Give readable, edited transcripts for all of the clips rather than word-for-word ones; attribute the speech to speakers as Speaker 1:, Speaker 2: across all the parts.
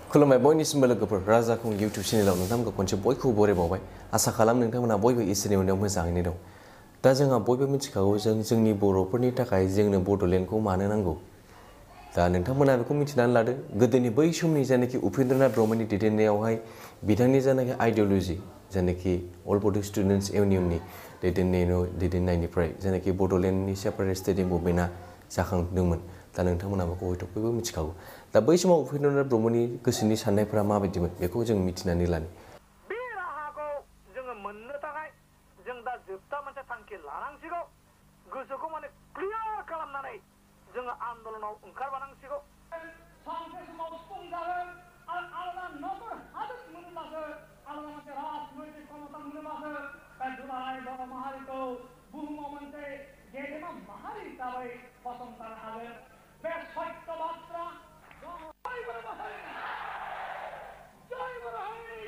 Speaker 1: खुलुमबाय बयनिसिमबो लोगोफोर राजाखौ इउटिउब चेनेलाव नोंथांमोनखौ खनसे बयखौबो बरायबावबाय आसा खालाम नोंथांमोना बयबो इसोरनि अननायाव मोजाङैनो दं दा जोंहा बयबो मिथिखागौ जोंनि बर'फोरनि थाखाय जोंनो बड'लेण्डखौ मानो नांगौ दा नोंथांमोना बेखौ मिथिनानै लादो गोदोनि बै समनि जायनाखि उपेन्द्र नाथ ब्रह्मनि दैदेननायावहाय बिथांनि जायनाखि आइडिय'ल'जि जायनाखि अल बड' स्टुडेन्टस इउनियननि दैदेननायनिफ्राय जायनाखि बड'लेण्डनि सेपारेट स्टेट मुभमेन्टआ जाखांदोंमोन दा नोंथांमोना बेखौ हयथ' बयबो मिथिखागौ दा बै समाव उपेन्द्र नाथ ब्रह्मनि गोसोनि साननायफोरा माबायदिमोन बेखौ जों मिथिनानै लानो
Speaker 2: बे राहाखौ जोङो मोननो थाखाय जों दा जोबथा मोनसे थांखि लानांसिगौ गोसोखौ माने क्लियार खालामनानै जोङो आन्दोलनाव ओंखारबोनांसिगौ सानसे समाव सुफुंजागोन आरो आलादा न'फोर हादोर मोनोब्लासो आलादा मोनसे राजनैतिक क्षमता मोनोब्लासो बे दुलाराय बर' माहारिखौ बुहुमाव मोनसे गेदेमा माहारि हिसाबै फसंथानो हागोन बे सत्य बाथ्रा जय बर' माहारि जय बर' हारि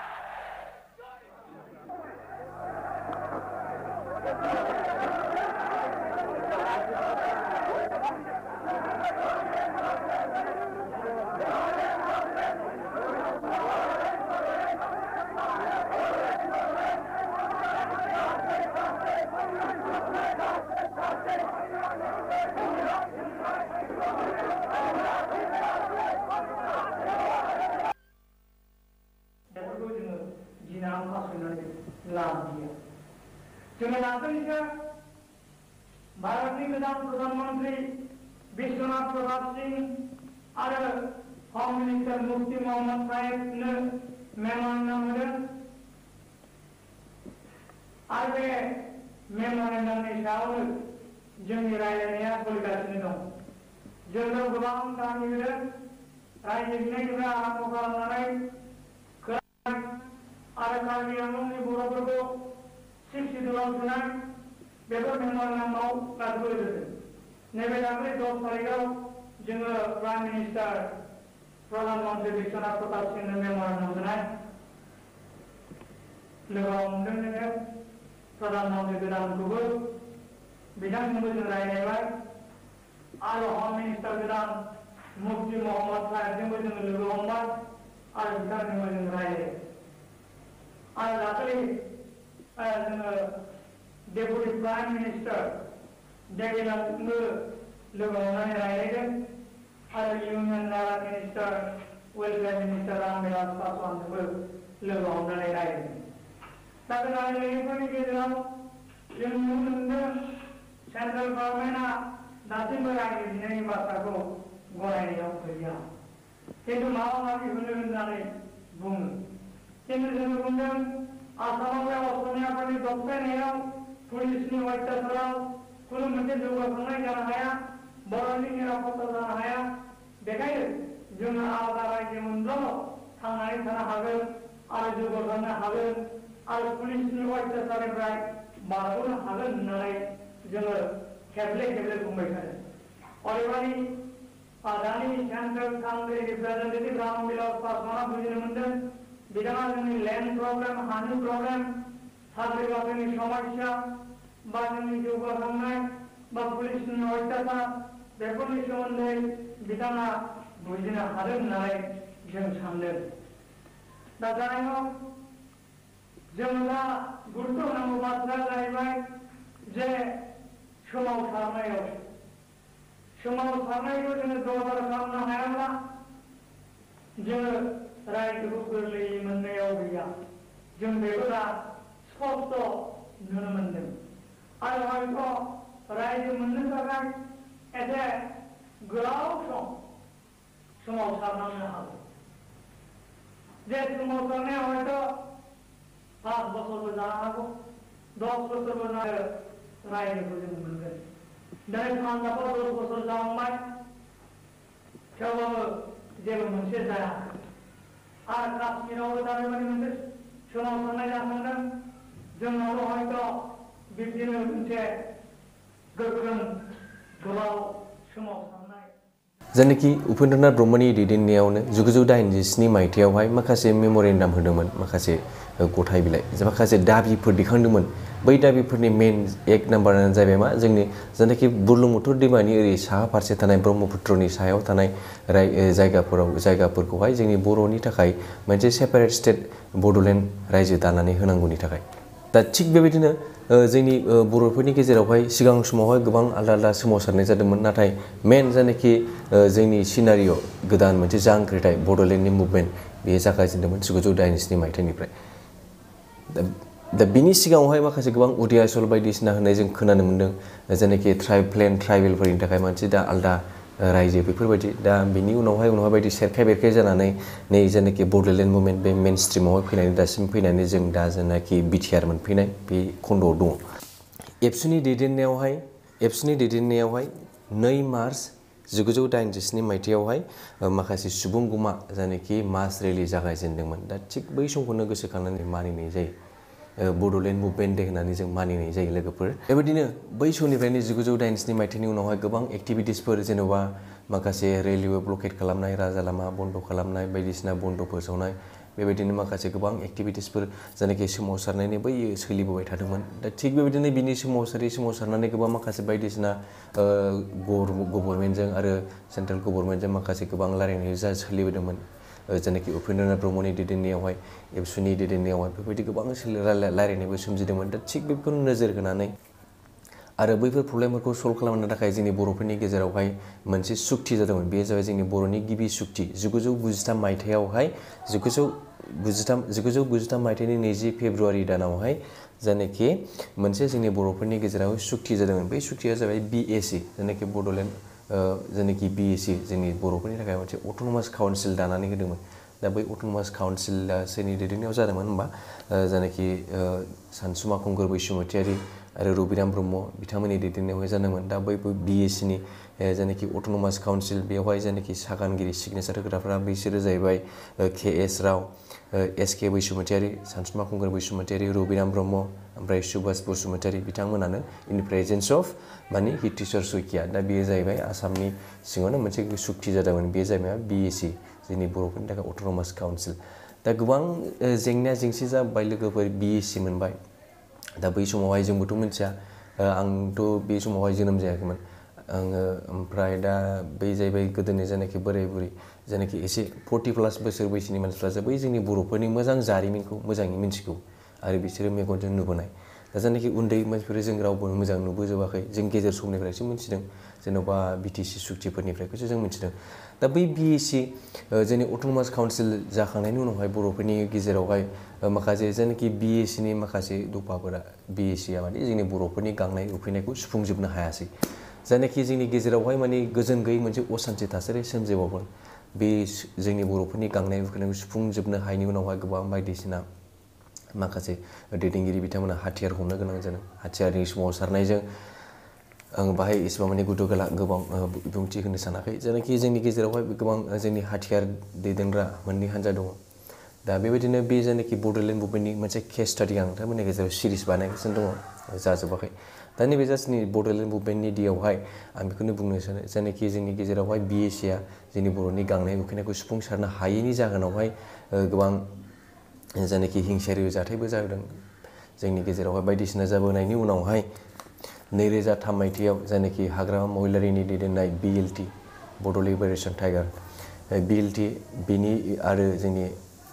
Speaker 2: जोङो नाजायो भारतनि गोदान प्रधानमन्त्री विश्वनाथ प्रताप सिंह आरो हम मिनिस्टार मुफ्ती मोहम्मद साहेबनो मेम'रेन्डाम होदों आरो बे मेम'रेन्डामनि सायावनो जोंनि रायज्लायनाया सोलिगासिनो दं जोंनाव गोबां गामि होदों रायज्लायनायनिफ्राय आरम्भ खालामनानै आरो कार्बि आंलंनि बर'फोरखौ सिक्सिदुलाव सोनाय बेफोर मेम'रेन्डामाव गासिबो होदों नैबे दाख्लै 10 तारिखआव जोङो प्राइम मिनिस्टार प्रधानमन्त्री विश्वनाथ प्रताप सिंहनो मेम'रेन्डाम होनाय लोगोआव मोनदों जोङो प्रधानमन्त्री गोदानखौबो बिथांजोंबो जों रायज्लायबाय आरो हम मिनिस्टार गोदान मुफ्ती मोहम्मद साहेबजोंबो जोङो लोगो हमबाय आरो बिथांजोंबो जों रायज्लायो आरो दाखालि जोङो डेपुटि प्राइम मिनिस्टार डेभिडजोंबो लोगो हमनानै रायज्लायदों आरो इउनियन नागा मिनिस्टार वेलफेयार मिनिस्टार रामविलास पासवानजोंबो लोगो हमनानै रायज्लायदों दा बे रायज्लायनायफोरनि गेजेराव जों नुनो मोनदों सेन्ट्रेल गभर्नमेन्टआ दासिमबो रायजो बिनायनि बाथ्राखौ गनायनायाव गैया खिन्थु माबा माबि होनो होननानै बुङो खिन्थु जोङो बुंदों आसामाव बे असमियाफोरनि दबथायनायाव पुलिसनि अत्याचाराव खुनु मोनसे जौगाखांनाय जानो हाया बर'नि निरापत्ता जानो हाया बेखायनो जोङो आलादा रायजो मोनब्लाल' थांनानै थानो हागोन आरो जौगाखांनो हागोन आरो पुलिसनि अत्याचारनिफ्राय बारग'नो हागोन होननानै जोङो खेबले खेबले बुंबाय थादों अदेबानि दानि सेन्ट्रेल काउन्सिल रिप्रेजेन्टेटिभ रामविलास पासवाना बुजिनो मोनदों बिथाङा जोंनि लेन्ड प्रब्लेम हानि प्रब्लेम साख्रि बाख्रिनि समस्या बा जोंनि जौगाखांनाय बा पुलिसनि अत्याचार बेफोरनि सोमोन्दै बिथाङा बुजिनो हादों होननानै जों सानदों दा जानाय हक जों दा गुरुत्व होनांगौ बाथ्राया जाहैबाय जे सोमावसारनायखौ जोङो जौगार खालामनो हायाब्ला जोङो रायजोखौ गोरलैयै मोननायाव गैया जों बेखौ दा स्पष्ट नुनो मोनदों आरो हयथ' रायजो मोननो थाखाय एसे गोलाव सोमावसारनांनो हागौ जे सोमावसारनाया हयथ' 5 बोसोरबो जानो हागौ 10 बोसोरबो रायजोखौ जों मोनगोन दिनै पान्जाबाव 10 बोसोर जालांबाय थेवबाबो जेबो मोनसे जायाखै आरो काश्मीरावबो दा बेबायदि मोनसे सोमावसारनाय जाखांदों जोंनावबो हयथ' बिब्दिनो मोनसे गोख्रों गोलाव सोमावसारनाय
Speaker 1: जायनाखि उपेन्द्र नाथ ब्रह्मनि दैदेननायावनो 1987 मायथाइयावहाय माखासे मेम'रेन्डाम होदोंमोन माखासे गथाय बिलाइ माखासे दाबिफोर दिखांदोंमोन बै दाबिफोरनि मेन एक नाम्बारानो जाहैबाय मा जोंनि जेनाखि बुरलुंबुथुर दैमानि ओरै साहा फारसे थानाय ब्रह्मपुत्रनि सायाव थानाय जायगाफोरखौहाय जोंनि बर'नि थाखाय मोनसे सेपारेट स्टेट बड'लेण्ड रायजो दानानै होनांगौनि थाखाय दा थिग बेबायदिनो जोंनि बर'फोरनि गेजेरावहाय सिगां समावहाय गोबां आलदा आलदा सोमावसारनाय जादोंमोन नाथाय मेन जायनाखि जोंनि सिनारिय' गोदान मोनसे जांख्रिथाय बड'लेण्डनि मुभमेन्ट बेयो जागायजेनदोंमोन 1982 मायथाइनिफ्राय दा बिनि सिगाङावहाय माखासे गोबां उदियासल बायदिसिना होननाय जों खोनानो मोन्दों जेनाखि ट्राइबेलफोरनि थाखाय मोनसे दा आलदा रायजो बेफोरबायदि दा बिनि उनावहाय बायदि सेरखाय बेरखाय जानानै नै जेनाखि बड'लेण्ड मुभमेन्ट बे मेन स्ट्रिमावहाय फैनानै दासिम फैनानै जों दा जेनाखि बिटिआर मोनफैनाय बे खन्द'आव दङ एबसुनि दैदेननायावहाय 2 मार्च 1987 मायथाइयावहाय माखासे सुबुंगुमा जायनाखि मास रेलि जागायजेनदोंमोन दा थिग बै समखौनो गोसोखांनानै मानिनाय जायो बड'लेण्ड मुभमेन्ट दे होननानै जों मानिनाय जायो लोगोफोर बेबायदिनो बै समनिफ्रायनो 1987 मायथाइनि उनावहाय गोबां एक्टिभिटिसफोर जेन'बा माखासे रेलवे ब्लकेट खालामनाय राजा लामा बन्द' खालामनाय बायदिसिना बन्द' फोसावनाय बेबायदिनो माखासे गोबां एक्टिभिटिसफोर जायनाखि सोमावसारनायनि बै सोलिबोबाय थादोंमोन दा थिग बेबायदिनो बिनि सोमावसारनानै गोबां माखासे बायदिसिना गभर्नमेन्टजों आरो सेन्ट्रेल गभर्नमेन्टजों माखासे गोबां रायलायनाय सोलिबोदोंमन जेनाखि उपेन्द्र नाथ ब्रह्मनि दैदेननायावहाय एबसुनि दैदेननायावहाय बेबायदि गोबां रायलायनायबो सोमजिदोंमोन दा थिग बेफोरखौ नोजोर होनानै आरो बैफोर प्रब्लेमफोरखौ सल्भ खालामनो थाखाय जोंनि बर'फोरनि गेजेरावहाय मोनसे सुक्ति जादोंमोन बेयो जाबाय जोंनि बर'नि गिबि सुक्ति 1993 मायथाइयावहाय 1993 मायथाइनि 20 फेब्रुवारि दानावहाय जायनाखि मोनसे जोंनि बर'फोरनि गेजेराव सुक्ति जादोंमोन बै सुक्तिया जाबाय बिएसि जायनाखि बड'लेण्ड जायनाखि बिएसि जोंनि बर'फोरनि थाखाय मोनसे अट'नमास काउन्सिल दानानै होदोंमोन दा बै अट'नमास काउन्सिला सोरनि दैदेननायाव जादोंमोन होनबा जायनाखि सानसुमा खुंगुर बैसुमतियारि आरो रबिराम ब्रह्म बिथांमोननि दैदेननायावहाय जादोंमोन दा बै बिएसिनि जायनाखि अट'नमास काउन्सिल बेवहाय जायनाखि सागानगिरि सिगनेसार होग्राफ्रा बैसोरो जाहैबाय के.एस. राव एस.के. बैसुमतियारि सानसुमा खुंगुर बैसुमतियारि रबिराम ब्रह्म ओमफ्राय सुभाष बसुमतारी बिथांमोनानो in presence of Hiteswar Saikia दा बेयो जाहैबाय आसामनि सिङावनो मोनसे सुक्ति जादोंमोन बेयो जाहैबाय बिएसि जोंनि बर'फोरनि थाखाय अट'नमास काउन्सिल दा गोबां जेंना जेंसि जाबाय लोगोफोर बिएसि मोनबाय दा बै समावहाय जोंबोथ' मिथिया आंथ' बे समावहाय जोनोम जायाखैमोन आङो ओमफ्राय दा बै जाहैबाय गोदोनि जायनाखि बोराय बुरै जायनाखि एसे 40+ बोसोर बैसोनि मानसिफ्रासो बै जोंनि बर'फोरनि मोजां जारिमिनखौ मोजाङै मिथिगौ आरो बिसोरो मेगनजों नुबोनाय दा जायनाखि उन्दै मानसिफोर जों रावबो मोजां नुबोजोबाखै जों गेजेर समनिफ्रायसो मिथिदों जेन'बा बिटिसि सुक्तिफोरनिफ्रायसो जों मिथिदों दा बै बिएसि जोंनि अट'नमास काउन्सिल जाखांनायनि उनावहाय बर'फोरनि गेजेरावहाय माखासे जायनाखि बिएसिनि माखासे दफाफोरा बिएसिआ माने जोंनि बर'फोरनि गांनाय उखैनायखौ सुफुंजोबनो हायासै जायनाखि जोंनि गेजेरावहाय माने गोजोन गैयै मोनसे असान्थि थासारि सोमजिबावगोन बे जोंनि बर'फोरनि गांनाय उखैनायखौ सुफुंजोबनो हायैनि उनावहाय गोबां बायदिसिना माखासे दैदेनगिरि बिथांमोना हाथियार हमनो गोनां जादों हाथियारनि सोमावसारनायजों आं बाहाय एसेबां माने गोबां बिबुंथि होनो सानाखै जायनाखि जोंनि गेजेरावहाय गोबां जोंनि हाथियार दैदेनग्रा मोननै हान्जा दङ दा बेबायदिनो बे जायनाखि बड'लेण्ड मुभमेन्टनि मोनसे केस स्टाडि आं नोंथांमोननि गेजेराव सिरिस बानायगासिनो दङ जाजोबाखै दा नैबे जास्टनि बड'लेण्ड मुभमेन्टनि दियावहाय आं बेखौनो बुंनो सानो जायनाखि जोंनि गेजेरावहाय बिएसिआ जोंनि बर'नि गांनाय उखैनायखौ सुफुंसारनो हायैनि जाहोनावहाय गोबां जायनाखि हिंसायारि जाथायबो जादों जोंनि गेजेरावहाय बायदिसिना जाबोनायनि उनावहाय 2003 मायथाइयाव जायनाखि हाग्रामा महिलारिनि दैदेननाय बिएलटि बड' लिबारेसन टाइगार बिएलटि बिनि आरो जोंनि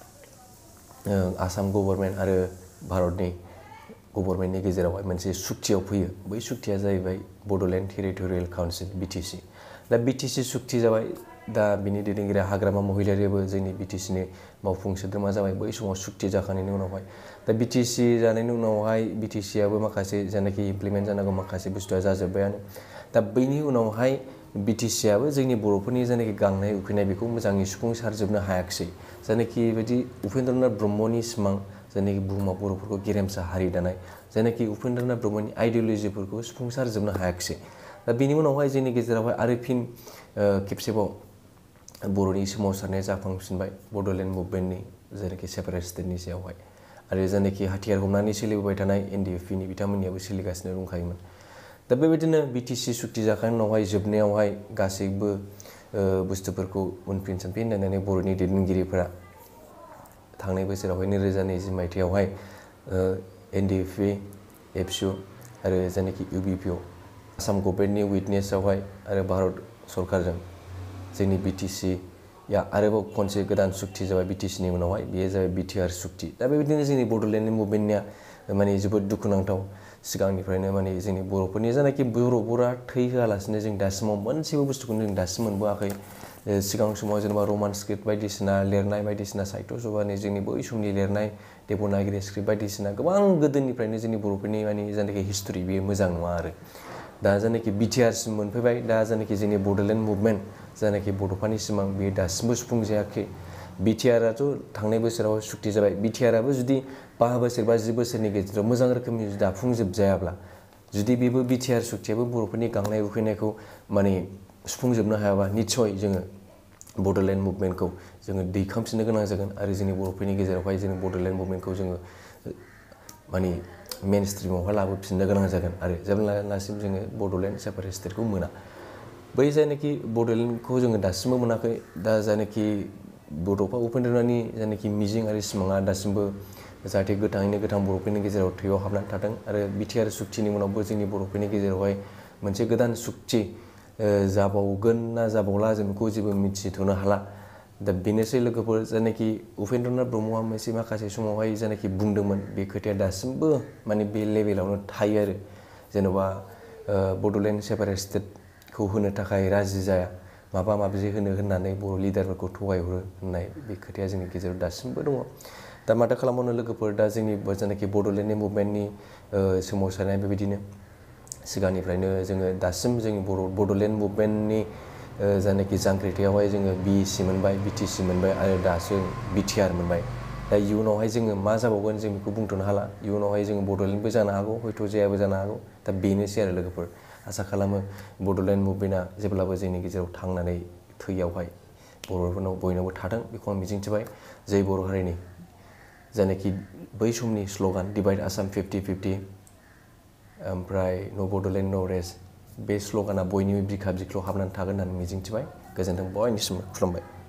Speaker 1: आसाम गभर्नमेन्ट आरो भारतनि गभर्नमेन्टनि गेजेरावहाय मोनसे सुक्तियाव फैयो बै सुक्तिया जाहैबाय बड'लेण्ड टेरिटरियेल काउन्सिल बिटिसि दा बिटिसि सुक्ति जाबाय दा बिनि दैदेनगिरि हाग्रामा महिलारियाबो जोंनि बिटिसिनि मावफुं सोद्रोमा जाबाय बै समाव सुक्ति जाखांनायनि उनावहाय दा बिटिसि जानायनि उनावहाय बिटिसिआबो माखासे जायनाखि इमप्लिमेन्ट जानांगौ माखासे बुस्थुआ जाजोब्बायानो दा बैनि उनावहाय बिटिसिआबो जोंनि बर'फोरनि जायनाखि गांनाय उखैनाय बेखौ मोजाङै सुफुंसारजोबनो हायाखिसै जायनाखि बेबायदि उपेन्द्र नाथ ब्रह्मनि सिमां जायनाखि बुहुमाव बर'फोरखौ गेरेमसा हारि दानाय जायनाखि उपेन्द्र नाथ ब्रह्मनि आइडिय'लजिफोरखौ सुफुंसारजोबनो हायाखिसै दा बिनि उनावहाय जोंनि गेजेरावहाय आरो फिन खेबसेबाव बर'नि सोमावसारनाया जाखांफिनबाय बड'लेण्ड मुभमेन्टनि जायनाखि सेपारेट स्टेटनि सायावहाय आरो जायनाखि हाथियार हमनानै सोलिबोबाय थानाय एनडिएफबिनि बिथांमोननियाबो सोलिगासिनो दंखायोमोन दा बेबायदिनो बिटिसि सुक्ति जाखांनायनि उनावहाय जोबनायावहाय गासैबो बुस्थुफोरखौ उनफिन सानफिन नायनानै बर'नि दैदेनगिरिफोरा थांनाय बोसोरावहाय 2020 मायथाइयावहाय एनडिएफबि ABSU आरो जायनाखि UBPO आसाम गभर्नमेन्टनि उइटनेसआवहाय आरो भारत सरकारजों जोंनि BTC या आरोबाव खनसे गोदान सुक्ति जाबाय BTCनि उनावहाय बेयो जाबाय BTR सुक्ति दा बेबायदिनो जोंनि बड'लेण्ड मुभमेन्टनिया माने जोबोद दुखुनांथाव सिगांनिफ्रायनो माने जोंनि बर'फोरनि जायनाखि बर'फोरा थै होआलासिनो जों दासिमाव मोनसेबो बुस्थुखौनो जों दासिम मोनबोआखै सिगां समाव जेनेबा रमान स्क्रिप्ट बायदिसिना लिरनाय बायदिसिना साहित्य सभानि जोंनि बै समनि लिरनाय देबनागिरि स्क्रिप्ट बायदिसिना गोबां गोदोनिफ्रायनो जोंनि बर'फोरनि माने जायनाखि हिस्टरि बेयो मोजां नङा आरो दा जायनाखि BTRसिम मोनफैबाय दा जायनाखि जोंनि बड'लेण्ड मुभमेन्ट जायनाखि बड'फानि सिमां बेयो दासिमबो सुफुंजायाखै BTRआथ' थांनाय बोसोराव सुक्ति जाबाय BTRआबो जुदि 5 बोसोर बा 10 बोसोरनि गेजेराव मोजां रोखोमनि दाफुंजोबजायाब्ला जुदि बेबो BTR सुक्तियाबो बर'फोरनि गांनाय उखैनायखौ माने सुफुंजोबनो हायाबा निस्सय जोङो बड'लेण्ड मुभमेन्टखौ जोङो दैखांफिननो गोनां जागोन आरो जोंनि बर'फोरनि गेजेरावहाय जोङो बड'लेण्ड मुभमेन्टखौ जोङो माने मेन स्ट्रिमावहाय लाबोफिननो गोनां जागोन आरो जेब्लासिम जोङो बड'लेण्ड सेपारेट स्टेटखौ मोना बै जायनाखि बड'लेण्डखौ जोङो दासिमबो मोनाखै दा जायनाखि बड'फा उपेन्द्र नाथनि जायनाखि मिजिं आरो सिमाङा दासिमबो जाहाथे गोथाङैनो गोथां बर'फोरनि गेजेराव थैयाव हाबनानै थादों आरो BTR सुक्तिनि उनावबो जोंनि बर'फोरनि गेजेरावहाय मोनसे गोदान सुक्ति जाबावगोन ना जाबावला जों बेखौ जेबो मिथिथ'नो हाला दा बेनोसै लोगोफोर जायनाखि उपेन्द्र नाथ ब्रह्मआ मोनसे माखासे समावहाय जायनाखि बुंदोंमोन बे खोथाया दासिमबो माने बे लेभेलावनो थायो आरो जेन'बा बड'लेण्ड सेपारेट स्टेटखौ होनो थाखाय राजि जाया माबा माबि होननानै बर' लिडारफोरखौ थगायहरो होननाय बे खोथाया जोंनि गेजेराव दासिमबो दङ दा माथो खालामबावनो लोगोफोर दा जोंनि जायनाखि बड'लेण्डनि मुभमेन्टनि सोमावसारनाया बेबायदिनो सिगांनिफ्रायनो जोङो दासिम जोंनि बड'लेण्ड मुभमेन्टनि जायनाखि जांख्रिथायावहाय जोङो BEC मोनबाय BTC मोनबाय आरो दासो BTR मोनबाय दा इयुनावहाय जोङो मा जाबावगोन जों बेखौ बुंथ'नो हाला इयुनावहाय जोङो बड'लेण्डबो जानो हागौ हयथ' जायाबो जानो हागौ दा बेनोसै आरो लोगोफोर आसा खालामो बड'लेण्ड मुभमेन्टआ जेब्लाबो जोंनि गेजेराव थांनानै थैयावहाय बर'फोरनाव बयनावबो थाथों बेखौ आं मिजिंथिबाय जै बर' हारिनि जायनाखि बै समनि स्ल'गान डिभाइड आसाम 50-50 ओमफ्राय न' बड'लेण्ड न' रेस्ट बे स्ल'गाना बयनिबो बिखा बिख्लोआव हाबनानै थागोन होननानै मिजिंथिबाय गोजोन्थों बयनिसिमबो खुलुमबाय